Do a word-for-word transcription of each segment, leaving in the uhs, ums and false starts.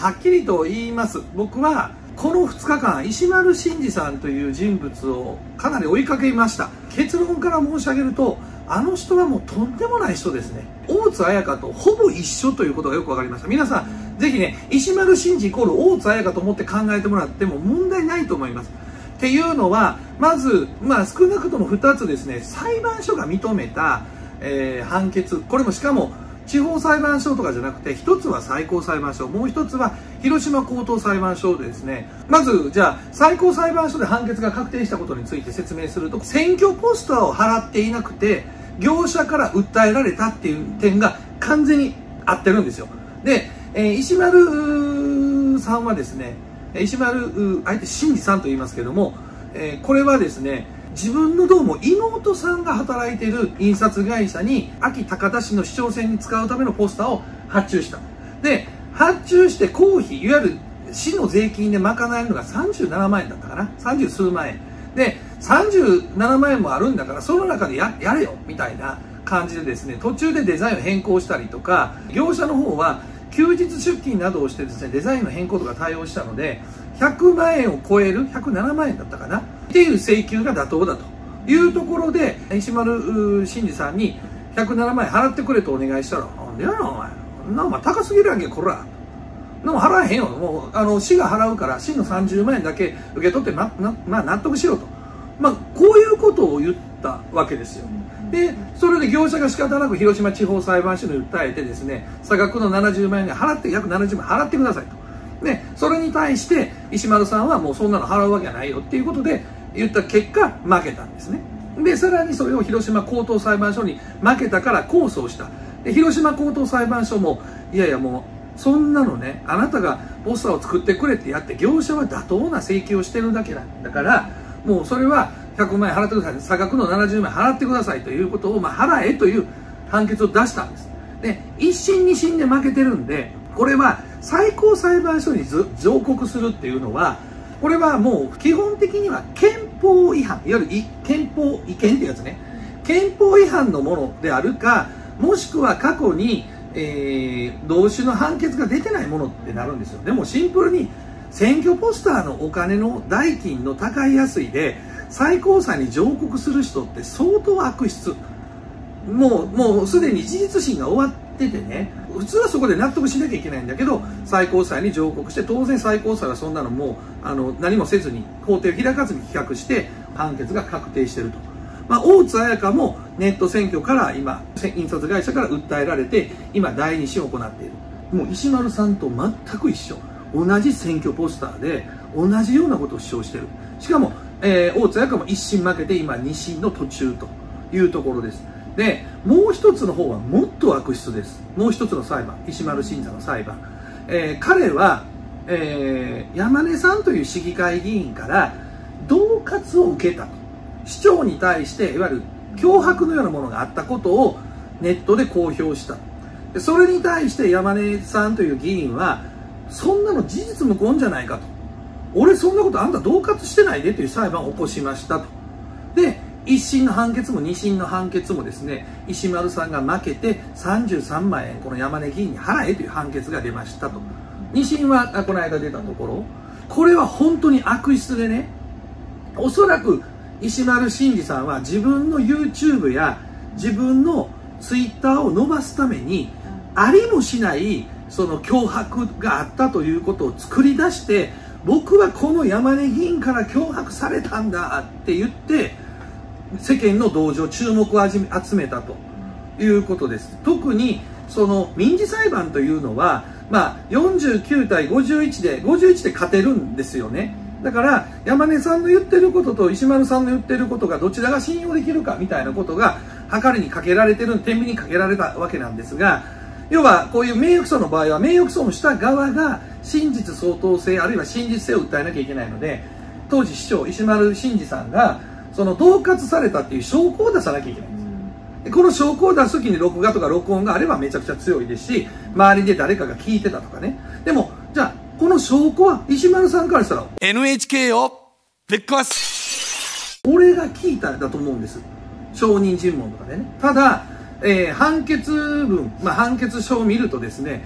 はっきりと言います。僕はこのふつかかん、石丸伸二さんという人物をかなり追いかけました。結論から申し上げると、あの人はもうとんでもない人ですね。大津綾香とほぼ一緒ということがよく分かりました。皆さん、ぜひね、石丸伸二イコール大津綾香と思って考えてもらっても問題ないと思います。っていうのは、まず、まあ少なくともふたつですね、裁判所が認めた、えー、判決、これもしかも地方裁判所とかじゃなくて、ひとつは最高裁判所、もうひとつは広島高等裁判所でですね、まずじゃあ最高裁判所で判決が確定したことについて説明すると、選挙ポスターを払っていなくて業者から訴えられたっていう点が完全に合ってるんですよ。で、えー、石丸さんはですね、石丸あえて伸二さんと言いますけども、えー、これはですね、自分のどうも妹さんが働いている印刷会社に安芸高田市の市長選に使うためのポスターを発注した。で、発注して公費、いわゆる市の税金で賄えるのがさんじゅうななまんえんだったかな、さんじゅうすうまんえんで、さんじゅうななまんえんもあるんだからその中で や, やれよみたいな感じでですね、途中でデザインを変更したりとか、業者の方は休日出勤などをしてですね、デザインの変更とか対応したのでひゃくまんえんを超えるひゃくななまんえんだったかなっていう請求が妥当だというところで、石丸伸二さんにひゃくななまんえん払ってくれとお願いしたら、なんでやろお前、なお前高すぎるやんけこら、でも払えへんよ、もうあの市が払うから市のさんじゅうまんえんだけ受け取って、まなまあ、納得しろと、まあ、こういうことを言ったわけですよ。で、それで業者が仕方なく広島地方裁判所に訴えてですね、差額のななじゅうまんえんが払って、約ななじゅうまんえん払ってくださいと。で、それに対して石丸さんはもうそんなの払うわけはないよっていうことで言った結果負けたんですね。で、さらにそれを広島高等裁判所に負けたから控訴をした。で、広島高等裁判所も、いやいやもうそんなのね、あなたがポスターを作ってくれってやって業者は妥当な請求をしてるだけなんだから、もうそれはひゃくまんえん払ってください、差額のななじゅうまんえん払ってくださいということを、まあ、払えという判決を出したんです。で、一審二審で負けてるんで、これは最高裁判所に上告するっていうのは、これはもう基本的には憲法違反、いわゆる憲法違憲ってやつね、憲法違反のものであるか、もしくは過去に、えー、同種の判決が出てないものってなるんですよ。でもシンプルに選挙ポスターのお金の代金の高い安いで最高裁に上告する人って相当悪質、もうもうすでに事実審が終わっててね、普通はそこで納得しなきゃいけないんだけど最高裁に上告して、当然最高裁はそんなのもうあの何もせずに法廷を開かずに棄却して判決が確定していると。まあ、大津綾香もネット選挙から今印刷会社から訴えられて今だいに審を行っている。もう石丸さんと全く一緒、同じ選挙ポスターで同じようなことを主張している。しかも、えー、大津綾香も一審負けて今二審の途中というところです。で、もう一つの方はもっと悪質です。もう一つの裁判、石丸伸二の裁判、えー、彼は、えー、山根さんという市議会議員から恫喝を受けたと、市長に対していわゆる脅迫のようなものがあったことをネットで公表した。で、それに対して山根さんという議員はそんなの事実無根じゃないかと、俺そんなことあんた恫喝してないでという裁判を起こしましたと。で、一審の判決も二審の判決もですね、石丸さんが負けてさんじゅうさんまんえんこの山根議員に払えという判決が出ましたと。二審はこの間出たところ、これは本当に悪質でね、おそらく石丸伸二さんは自分の YouTube や自分の Twitter を伸ばすためにありもしないその脅迫があったということを作り出して、僕はこの山根議員から脅迫されたんだって言って世間の同情注目を集めたということです。特にその民事裁判というのは、まあ、よんじゅうきゅうたいごじゅういちでごじゅういちで勝てるんですよね。だから山根さんの言ってることと石丸さんの言ってることがどちらが信用できるかみたいなことが計りにかけられてる、天秤にかけられたわけなんですが、要はこういう名誉毀損の場合は名誉毀損をした側が真実相当性あるいは真実性を訴えなきゃいけないので、当時市長石丸伸二さんがその恫喝されたっていう証拠を出さなきゃいけないんです。で、この証拠を出す時に録画とか録音があればめちゃくちゃ強いですし、周りで誰かが聞いてたとかね。でもじゃあこの証拠は石丸さんからしたらエヌエイチケー をぶっ壊す、 俺が聞いたんだと思うんです、証人尋問とかでね。ただ、えー、判決文、まあ、判決書を見るとですね、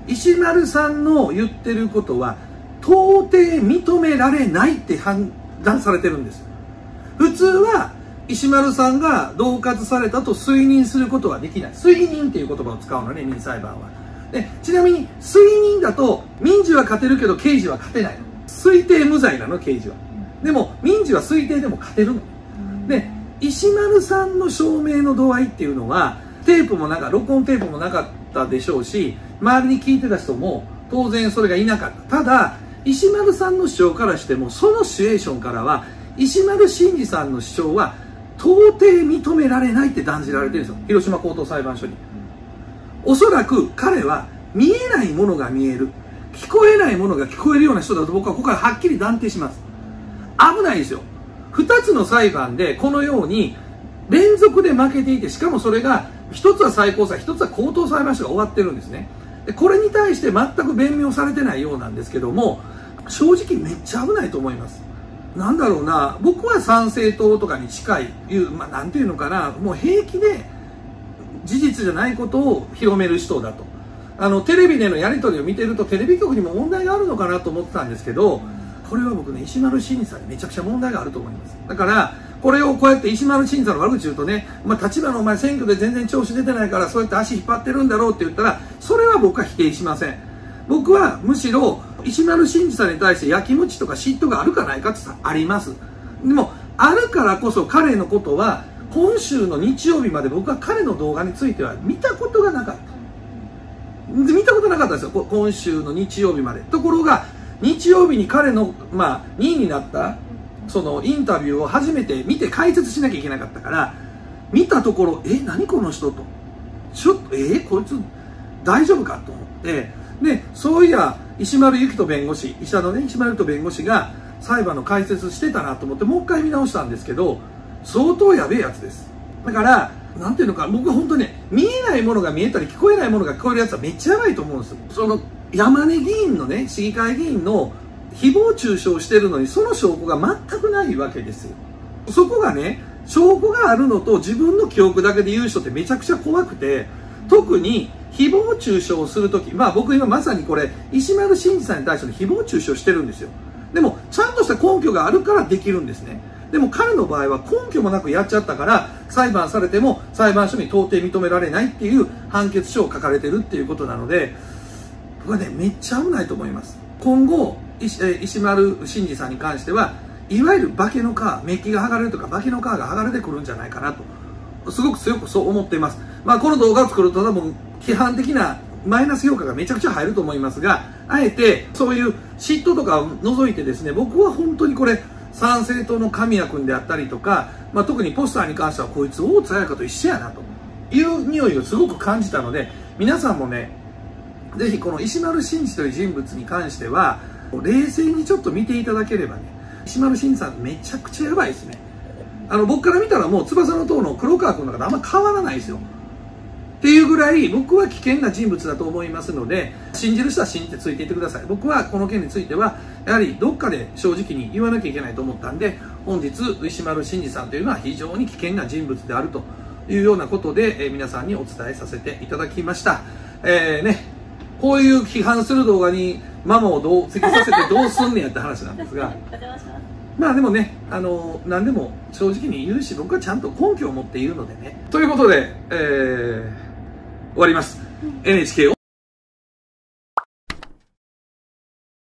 石丸さんの言ってることは到底認められないって判断されてるんですよ。普通は石丸さんが恫喝されたと推認することはできない。推認っていう言葉を使うのね、民事裁判は。でちなみに推認だと民事は勝てるけど刑事は勝てないの。推定無罪なの、刑事は。でも民事は推定でも勝てるの。で石丸さんの証明の度合いっていうのはテープもなんか録音テープもなかったでしょうし、周りに聞いてた人も当然それがいなかった。ただ石丸さんの主張からしても、そのシチュエーションからは石丸伸二さんの主張は到底認められないって断じられてるんですよ、広島高等裁判所に。おそらく彼は見えないものが見える、聞こえないものが聞こえるような人だと僕はここからはっきり断定します。危ないですよ。ふたつの裁判でこのように連続で負けていて、しかもそれがひとつは最高裁、ひとつは高等裁判所が終わってるんですね。でこれに対して全く弁明されてないようなんですけども、正直めっちゃ危ないと思います。なんだろうな、僕は参政党とかに近いいう、まあ、なんていうのかな、もう平気で事実じゃないことを広める人だと。あのテレビでのやり取りを見てると、テレビ局にも問題があるのかなと思ってたんですけど、これは僕ね、石丸伸二さんにめちゃくちゃ問題があると思います。だからこれをこうやって石丸伸二さんの悪口言うとね、まあ、立花お前選挙で全然調子出てないからそうやって足引っ張ってるんだろうって言ったら、それは僕は否定しません。僕はむしろ石丸伸二さんに対してやきもちとか嫉妬があるかないかって言ったらあります。でもあるからこそ彼のことは今週の日曜日まで僕は彼の動画については見たことがなかった。見たことなかったんですよ、今週の日曜日まで。ところが日曜日に彼の、まあ、にいになったそのインタビューを初めて見て解説しなきゃいけなかったから、見たところ、え何この人と、ちょっとえこいつ大丈夫かと思って、でそういや石丸由紀人弁護士、医者のね石丸由紀人弁護士が裁判の解説してたなと思ってもう一回見直したんですけど、相当やべえやつです。だからなんていうのか、僕は本当にね、見えないものが見えたり聞こえないものが聞こえるやつはめっちゃやばいと思うんですよ。その山根議員のね、市議会議員の誹謗中傷してるのにその証拠が全くないわけですよ。そこがね、証拠があるのと自分の記憶だけで言う人ってめちゃくちゃ怖くて、特に誹謗中傷をするとき、まあ僕今まさにこれ石丸伸二さんに対しての誹謗中傷してるんですよ。でもちゃんとした根拠があるからできるんですね。でも彼の場合は根拠もなくやっちゃったから、裁判されても裁判所に到底認められないっていう判決書を書かれてるっていうことなので、僕はねめっちゃ危ないと思います。今後石, 石丸伸二さんに関してはいわゆる化けの皮、メッキが剥がれるとか化けの皮が剥がれてくるんじゃないかなとすごく強くそう思っています。まあこの動画を作ると多分批判的なマイナス評価がめちゃくちゃ入ると思いますが、あえてそういう嫉妬とかを除いてですね、僕は本当にこれ参政党の神谷君であったりとか、まあ、特にポスターに関してはこいつ大津彩香と一緒やなという匂いをすごく感じたので、皆さんもねぜひこの石丸伸二という人物に関しては冷静にちょっと見ていただければね、石丸伸二さんめちゃくちゃやばいですね。あの僕から見たらもう翼の塔の黒川君の中であんま変わらないですよっていうぐらい僕は危険な人物だと思いますので、信じる人は信じてついていってください。僕はこの件についてはやはりどっかで正直に言わなきゃいけないと思ったんで、本日石丸伸二さんというのは非常に危険な人物であるというようなことで、えー、皆さんにお伝えさせていただきました。えーね、こういう批判する動画にママをどうつけさせてどうすんねやって話なんですがまあでもね、あのー、何でも正直に言うし、僕はちゃんと根拠を持っているのでね。ということで、えー、終わります。エヌエイチケー